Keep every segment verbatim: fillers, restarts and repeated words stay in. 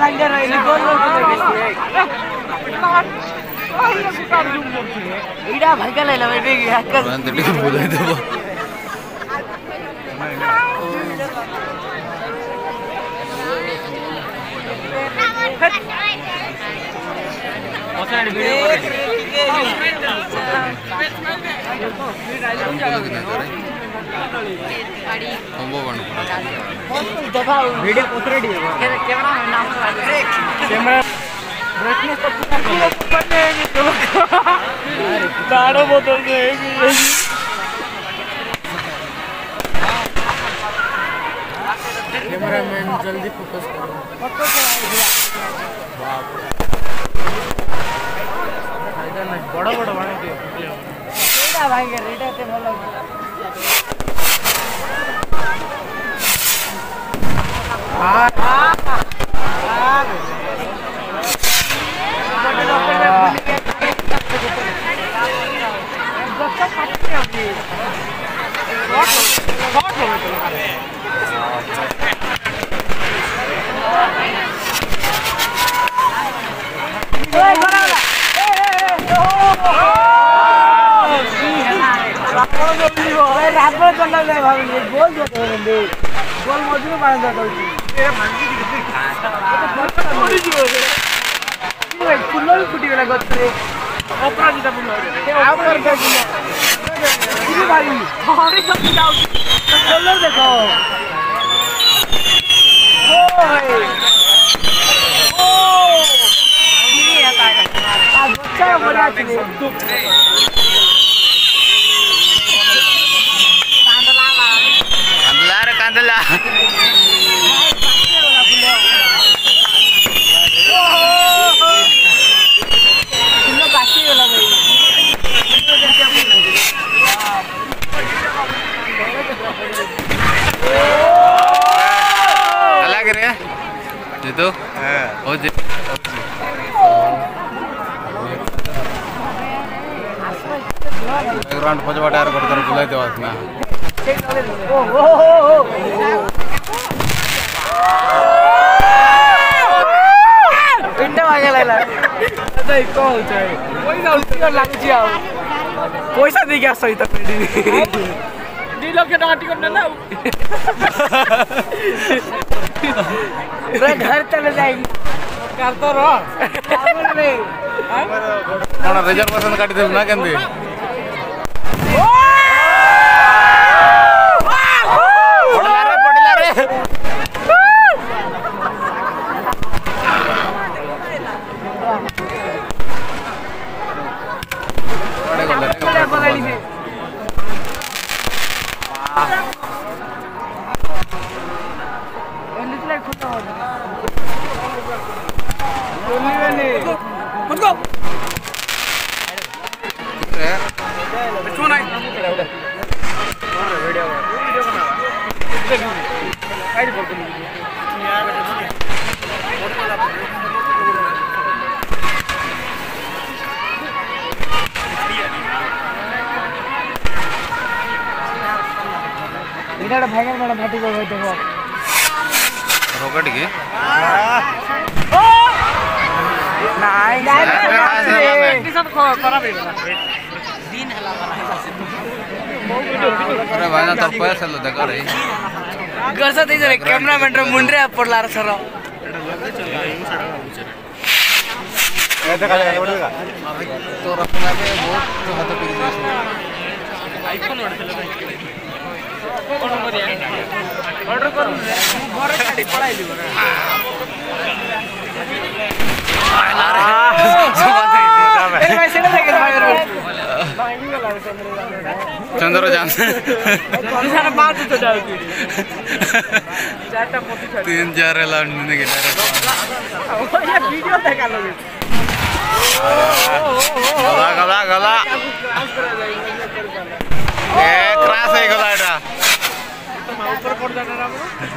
भांगे रही गोल इडा भांगे ले ले बेटी हक्का अंत टिके बुलाई देबो ओसने वीडियो कंबो बन देखा वीडियो उतरे दी कैमरा नाम कैमरा ब्राइटनेस तो पूरा पड़ने तो दाढ़ो बोतल से कैमरामैन जल्दी फोकस करो फोकस बाप रे बड़ा बड़ा बना के केडा भाई के रेडा ते भलो हां हां गोल गोल मजूर पानी फुल फुटी गला गरे अपराजिता फुल भाई देखो बच्चा बड़ा कांदला अलग रे जितो ओ जी ग्राउंड पचवाट यार करतार बुलाई देवास ना ओ ओ पिंड मागे लागला अरे को होय पैसा उल्टी लागछि आ पैसा दे के आसई त पेडी दो लाख टका टिकट ना रे घर चले जाएगी कर तो रो रे कोन रिजर्वेशन काटी देल ना केंदी पडला रे पडला रे पडे गले पडली से एलिटले खोटा हो गोली वाली मत गो रे कौन है वीडियो वीडियो बना काई बोल इधर भागल बड़ा भाटी को बैठो रोकट की नाइ नाइ सब खराब है दिन हला वाला अरे भाई ना तो पैसा लो देखो रे घर से दे रे कैमरामैन रे मुंडरे पड़ला रे सर ए देखा जाएगा बढ़ेगा तो रखना के बहुत हाथ पे आईफोन ऑर्डर चला ऑर्डर कर घर गाड़ी पड़ाई दी चंद्र जान तीन चार वीडियो देखा लोगे गला गला गला ए क्रास है गला एटा ऊपर पड़ जाना ना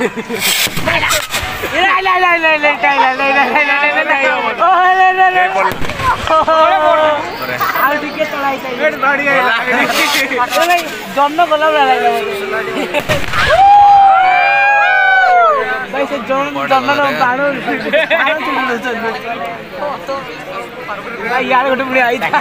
ले ले ले ले ले ले ले ले ले ले आउ टिके चलाई चाहिए पेट गाड़ी आई अरे भाई जम्नो गला लागला कैसे जन जनन बाण यार गोटे पुणी आई था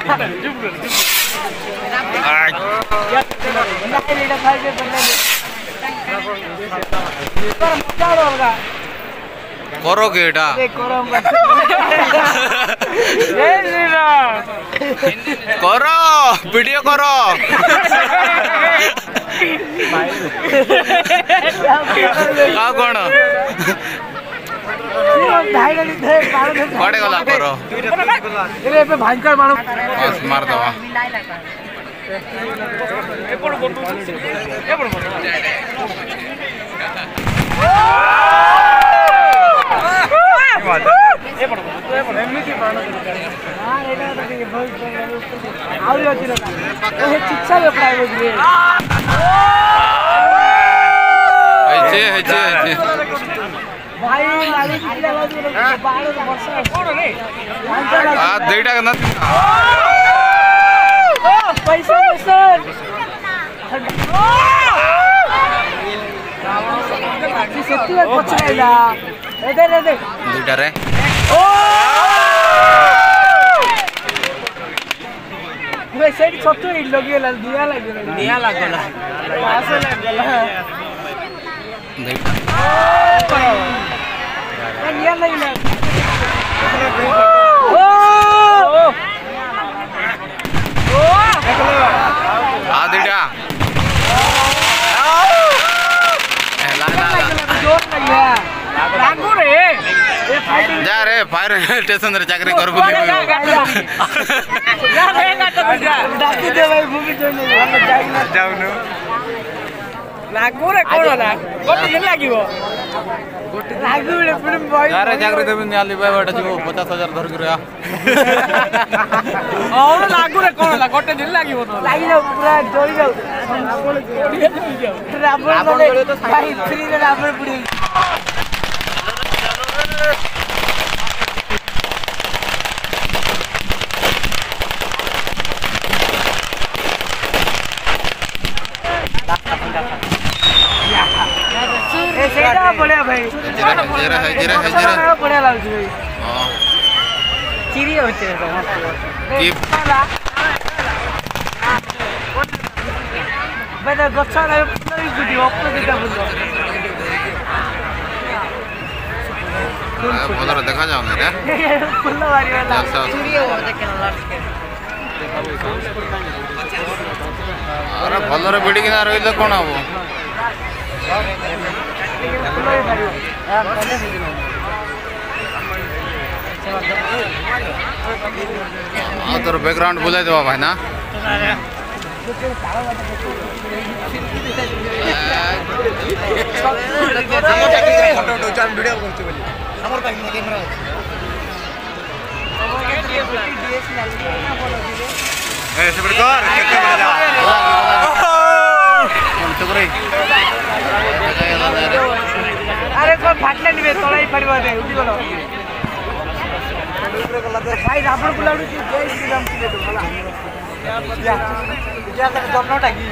करो गेटा करो वीडियो करो का कौन कड़े गला करो भयंकर बाण बस मार दवा शिक्षा दुईटा पैसा पैसा दुईटा रे ସେଇଠି ଛତୁ ଲଗେଇଲା ନିଆଁ ଲାଗିଲା ନିଆଁ ଲାଗିଲା ମାସ ଲାଗିଲା ନିଆଁ ଲାଗିଲା आ दुईटा जा रे फायर स्टेशन रे चाकरी कर चाकरी देवी पचास हजार धर लागू रे कौन गोटे दिन लगे पूरा जोड़ी जाऊ बढ़िया भाई बढ़िया लगुच भाई चिरी होते गछ भलर देखा जाऊन फुल बारी अरे भलर बिड़िकिना रही कौन हम तोर बैकग्राउंड बुलाई देवा भाई ना अरे कौन फाटले नहीं तला ही पड़वा दे उठी गलो भाई रावण को लाउडी जय श्री राम के तो भला या या तक जन्नटा की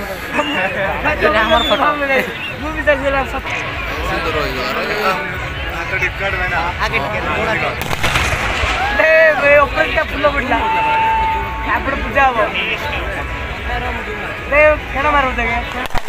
हमर फोटो मूवी देख लेला सब सुंदर हो यार आगे टिकट में ना आगे टिकट ले वे ऊपर का फूल बिडला आपण पूजा हो ले केना मारू देगे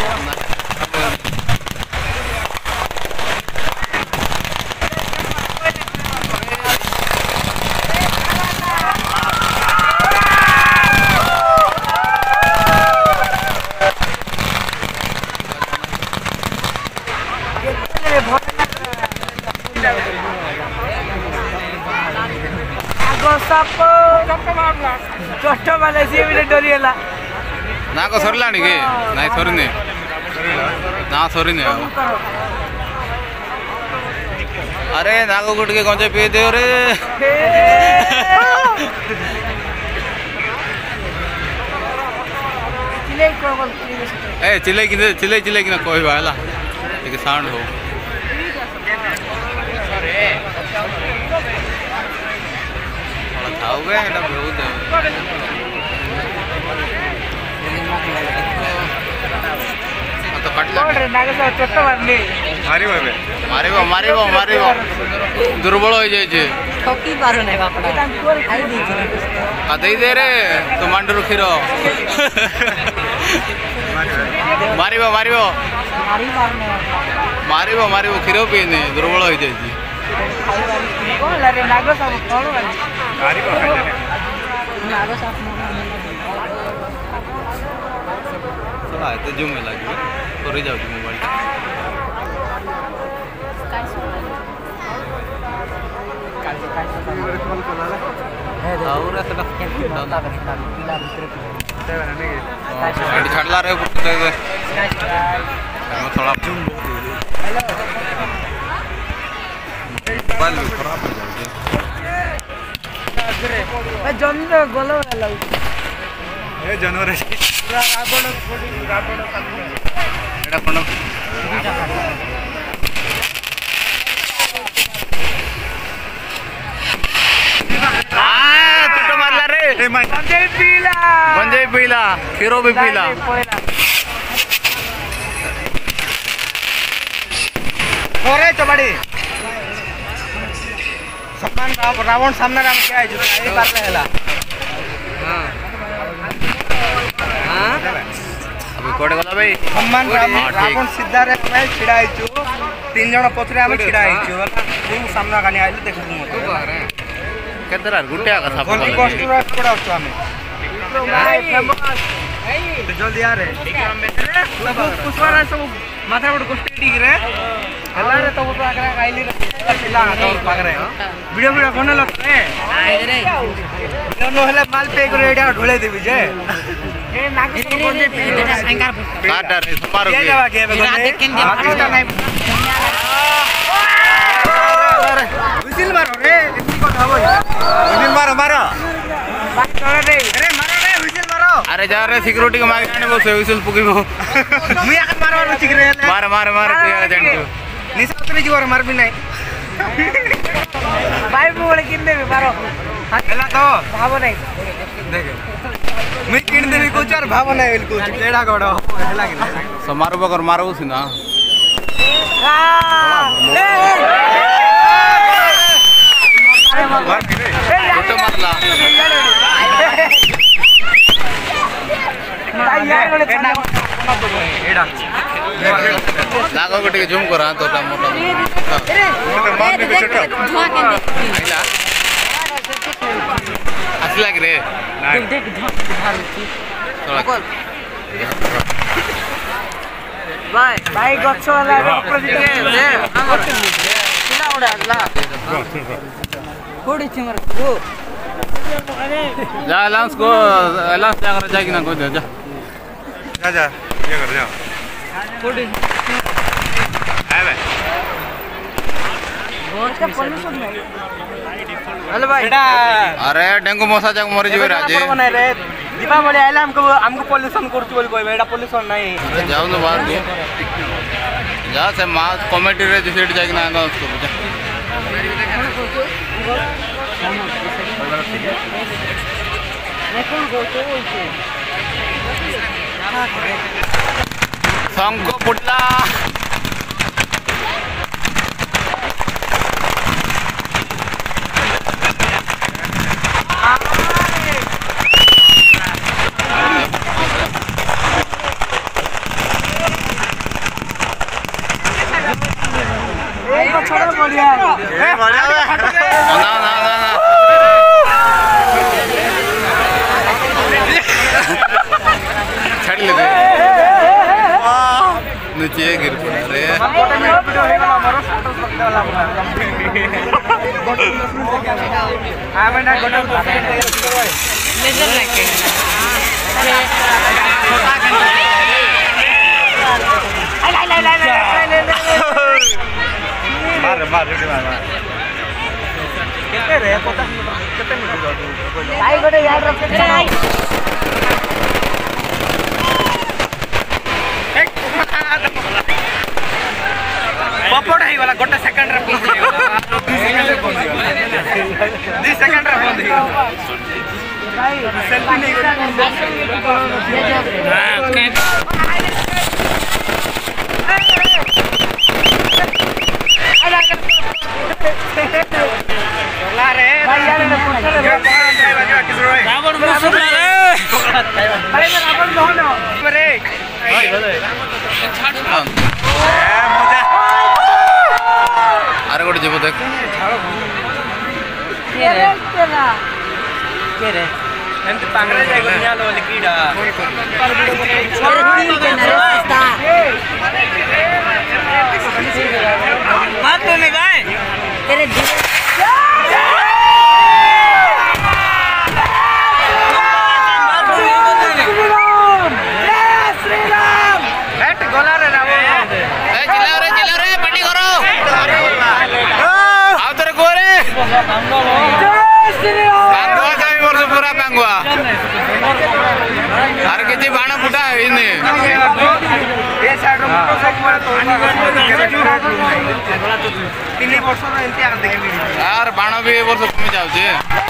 चोट मारे सी भी डरी गला ना को सरलानी के नहीं सरिने ना सरिने अरे नागो गुट के गंजे पी दे रे ए चिल्लाई कि चिल्लाई चिल्लाई कि कहबा हला एक साउंड हो थाउ गए एटा बहुत तो कटला नागो चोट मारनी ମାରିବ ଏବେ ମାରିବ ମାରିବ ମାରିବ ଦୁର୍ବଳ ହେଇଯାଇଛି ଠକି ପାରୁନି ବାପା ଖାଇ ଦେଇଛି ଆ ଦେଇଦେ ରେ ତୋ ମାଣ୍ଡରୁ କ୍ଷୀର ମାରିବ ମାରିବ ମାରି ପାରୁନି ମାରିବ ମାରିବ କ୍ଷୀର ପିଇନି ଦୁର୍ବଳ ହେଇଯାଇଛି କଣ ହେଲା ରେ ନାଗ ସବୁ କଣ ମାରିବ ନାଗ ସାପ ଶଳା ଏତେ ଜୁମ୍ ଲାଗିବ ସରି ଯାଉଛି ମୋବାଇଲ ଛାଡ଼ିଲା ରେ ଶଳା ମୋବାଇଲ ଖରାପ ହେଇଯାଉଛି ଜନ୍ମ ଗଲ ଲାଗୁଛି ଏ ଜାନୁଆରୀ ରାବଣ ରାବଣ ଏଇଟା କ'ଣ गंजाई पीला गंजाई पीला खीरो भी पीला अरे चमाड़ी सम्मान रावण सामने राम क्या है जो ये बात है हां हां अभी कोडे गला भाई सम्मान रावण सीधा रे मैं छिड़ा आइछु तीन जण पथरे हम छिड़ा आइछु तू सामना कानी आइले देखु मत केतरा गुटे आका साफ कोन कष्ट रे पड़ा छु हमें तो जल्दी आ रे पुष्परा सब माथा बड़ कष्ट ठीक रे हला रे तो तो आकरा आइली रे पिला तो पागरे वीडियो वीडियो कोन लग रे आइ रे नो हले माल पे करे एडा ढोले देबी जे ए नाक सब कोन जे एडा संकार काटा रे समारो के जावा के देख केन दे नहीं विजिल मारो रे इतनी को धावो विजिल मारो मारो बात करे रे अरे मारो रे विजिल मारो अरे जा रे सिक्योरिटी को मार के बस विजिल पुगिबो मुई आक मारो ठीक रे मार मार मार के जानतो निसा उतरी जीवर मार भी नहीं भाई बोले किन देबे मारो हला तो भावो नहीं देख मैं किन देबी को चार भावो नहीं बिल्कुल केडा गडो हला कि समारो बगर मारो सिना फोटो मारला लागो गोटे जूम करा तो मोटा आसला कि रे भाई भाई गछ वाला प्रोजेक्ट दे हमर पिला उडा आला कोडी छिमर को जा लांस को लांस जा कर जागी ना को जा जा जा ये कर जा कोडी है भाई बहुत का परमिशन नहीं हेलो भाई अरे डेंगू मशा जाक मरि जिवे राजे नहीं रे दीपावली आइला हमको हमको पोल्यूशन करछु बोल कोई एडा पोल्यूशन नहीं जाओ ना बाहर को जा से मां कमेटी रे डिसाइड जागी ना ना उसको जा शंको पुटला छोड़ बढ़िया ए बढ़िया ना ना ना ना छड़ ले दे नीचे गिर पड़ा रे हां बेटा गोटा लेजर रखे ला ला ला ला मार मार रेडी मार केते रे पता केते मिनिट भाई गोटे याद रख के पपड़ है वाला गोटे सेकंड रे पहुंच गयो दो सेकंड रे बंद हो भाई सेल्फी नहीं हां अरे गोटे जीव देख पूरा पांगुआ अरे किसी बाण फुटा यार बाण भी वर्ष कमी जाऊे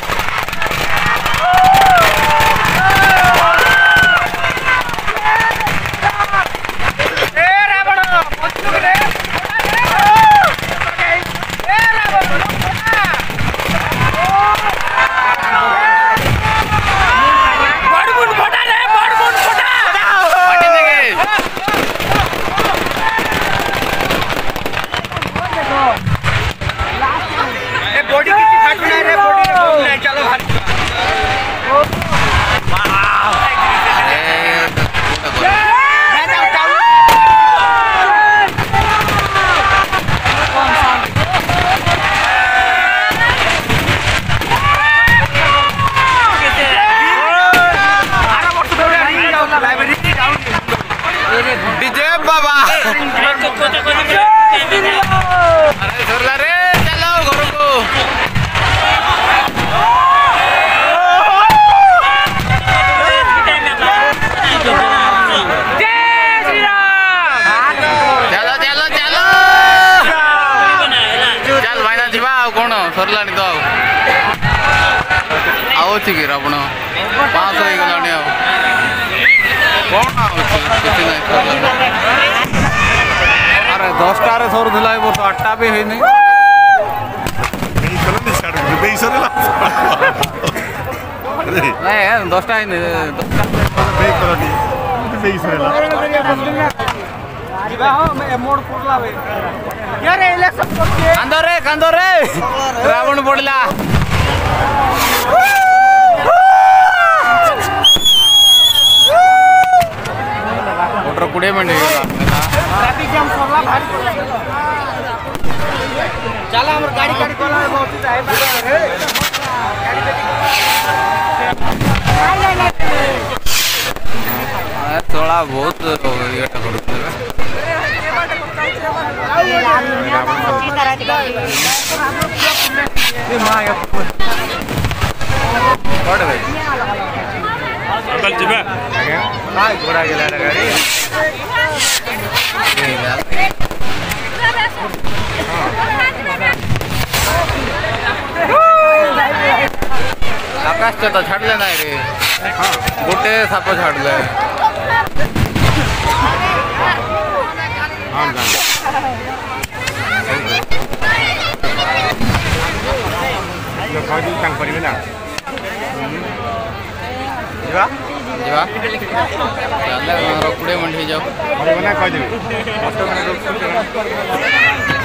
डीजे बाबा अरे सरला रे चलो घर को चलो चलो चलो चल भाईना जीवा कौन सरला तो आओ कि रावण पाँच हो गलानी आ कौन अरे दसटा सरुला ए वर्ष आठटा भी है नहीं दसटा है कांद रे कांद रे रावण पड़ला कोड़े मिनट चला हमर गाड़ी गाड़ी कोला बहुत जाए थोड़ा बहुत येटा करते ये मां या कोड भाई अंकल जी बे हां घोड़ा गेला गाड़ी आकाश तो छाड़ लेना रे गोटे साप छाड़ ले जीवा जीवा चल कोड़े मिनट हो जाओ